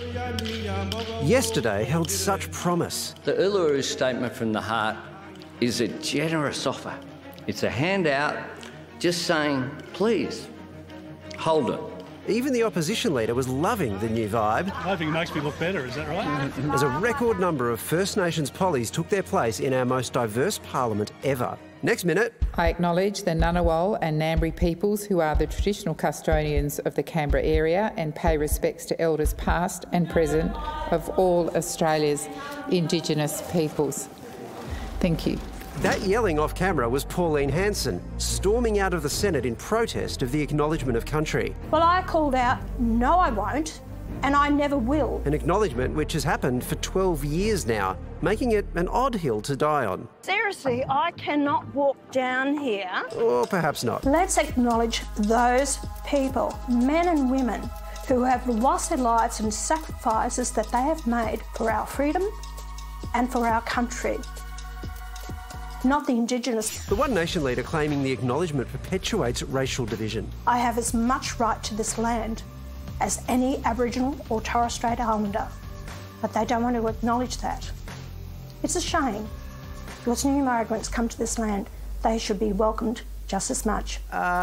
Yesterday held such promise. The Uluru Statement from the Heart is a generous offer. It's a handout just saying, please, hold it. Even the opposition leader was loving the new vibe. I think it makes me look better, is that right? As a record number of First Nations pollies took their place in our most diverse parliament ever. Next minute. I acknowledge the Ngunnawal and Ngambri peoples who are the traditional custodians of the Canberra area and pay respects to elders past and present of all Australia's Indigenous peoples. Thank you. That yelling off camera was Pauline Hanson, storming out of the Senate in protest of the Acknowledgement of Country. Well, I called out, no I won't, and I never will. An acknowledgement which has happened for 12 years now, making it an odd hill to die on. Seriously, I cannot walk down here. Or perhaps not. Let's acknowledge those people, men and women, who have lost their lives and sacrifices that they have made for our freedom and for our country. Not the Indigenous. The One Nation leader claiming the acknowledgement perpetuates racial division. I have as much right to this land as any Aboriginal or Torres Strait Islander, but they don't want to acknowledge that. It's a shame, because new migrants come to this land, they should be welcomed just as much.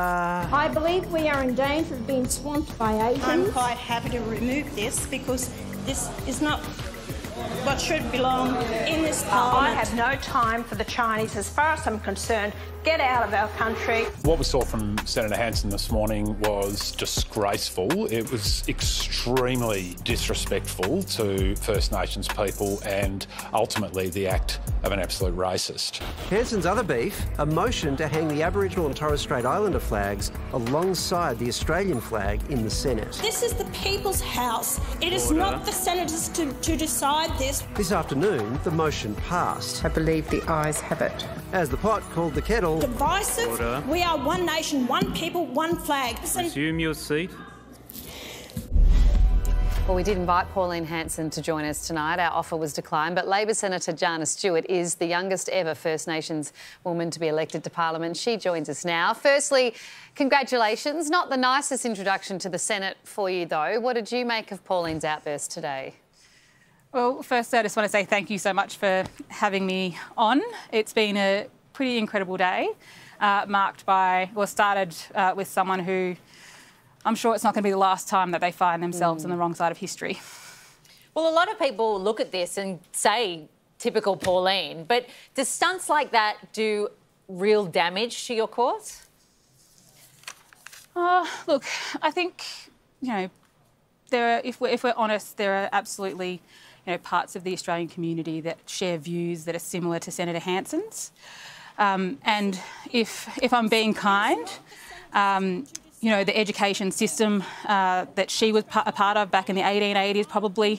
I believe we are in danger of being swamped by Asians. I'm quite happy to remove this because this is not what should belong in this parliament. I have no time for the Chinese. As far as I'm concerned, get out of our country. What we saw from Senator Hanson this morning was disgraceful. It was extremely disrespectful to First Nations people and ultimately the act of an absolute racist. Hanson's other beef, a motion to hang the Aboriginal and Torres Strait Islander flags alongside the Australian flag in the Senate. This is the people's house. It is not the senators to decide this. This afternoon, the motion passed. I believe the ayes have it. As the pot called the kettle. Divisive. Order. We are one nation, one people, one flag. Resume your seat. Well, we did invite Pauline Hanson to join us tonight. Our offer was declined, but Labor Senator Jana Stewart is the youngest ever First Nations woman to be elected to Parliament. She joins us now. Firstly, congratulations. Not the nicest introduction to the Senate for you, though. What did you make of Pauline's outburst today? Well, firstly, I just want to say thank you so much for having me on. It's been a pretty incredible day, marked by, well, started with someone who I'm sure it's not going to be the last time that they find themselves on the wrong side of history. Well, a lot of people look at this and say, typical Pauline, but does stunts like that do real damage to your cause? Look, I think, you know, if we're honest, there are absolutely, you know, parts of the Australian community that share views that are similar to Senator Hanson's. And if I'm being kind, you know, the education system that she was a part of back in the 1880s probably,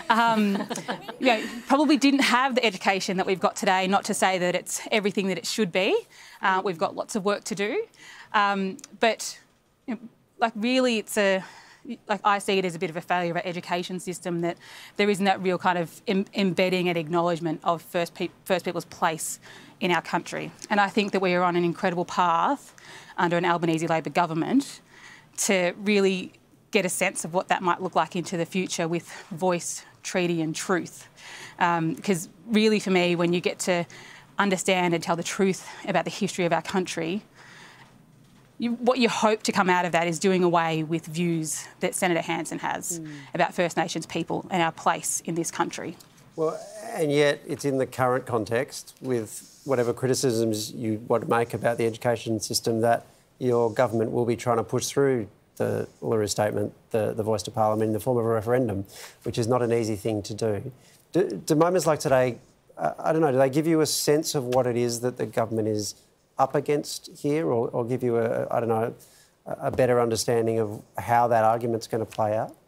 you know, probably didn't have the education that we've got today. Not to say that it's everything that it should be. We've got lots of work to do. But, you know, like, really, it's like, I see it as a bit of a failure of our education system, that there isn't that real kind of embedding and acknowledgement of First People's place in our country. And I think that we are on an incredible path under an Albanese Labor government to really get a sense of what that might look like into the future with voice, treaty and truth. Because really, for me, when you get to understand and tell the truth about the history of our country, what you hope to come out of that is doing away with views that Senator Hanson has about First Nations people and our place in this country. Well, and yet it's in the current context, with whatever criticisms you want to make about the education system, that your government will be trying to push through the Uluru Statement, the voice to Parliament, in the form of a referendum, which is not an easy thing to do. Do moments like today, I don't know, do they give you a sense of what it is that the government is up against here, or give you a better understanding of how that argument's going to play out?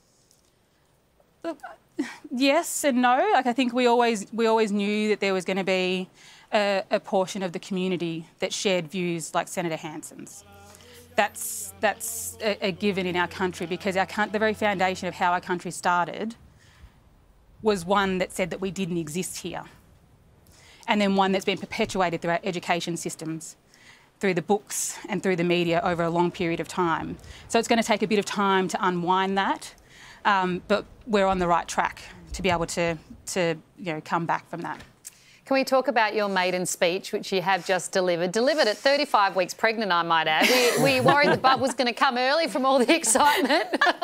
Look, yes and no. Like, I think we always knew that there was going to be a portion of the community that shared views like Senator Hanson's. That's a given in our country, because the very foundation of how our country started was one that said that we didn't exist here. And then one that's been perpetuated through our education systems, through the books and through the media over a long period of time. So it's going to take a bit of time to unwind that. but we're on the right track to be able to come back from that. Can we talk about your maiden speech, which you have just delivered? Delivered at 35 weeks pregnant, I might add. Were you worried the bub was going to come early from all the excitement?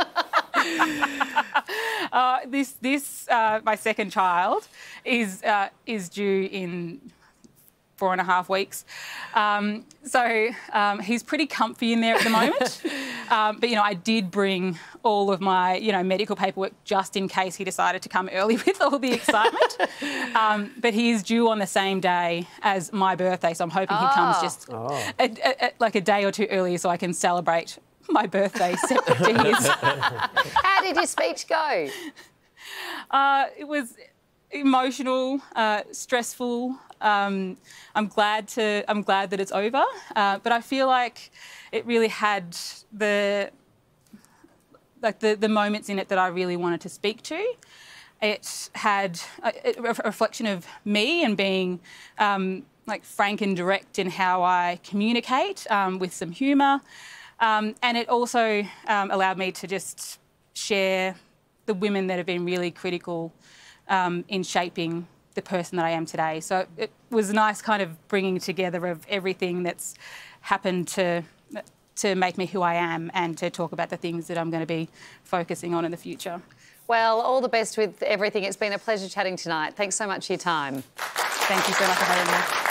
My second child is due in 4.5 weeks. So he's pretty comfy in there at the moment. But, I did bring all of my, medical paperwork just in case he decided to come early with all the excitement. But he is due on the same day as my birthday, so I'm hoping he comes just like a day or two earlier so I can celebrate my birthday separate to his. How did your speech go? It was emotional, stressful. I'm glad that it's over, but I feel like it really had the moments in it that I really wanted to speak to. It had a reflection of me and being frank and direct in how I communicate with some humour, and it also allowed me to just share the women that have been really critical in shaping the person that I am today. So it was nice kind of bringing together of everything that's happened to make me who I am and to talk about the things that I'm going to be focusing on in the future. Well, all the best with everything. It's been a pleasure chatting tonight. Thanks so much for your time. Thank you so much for having me.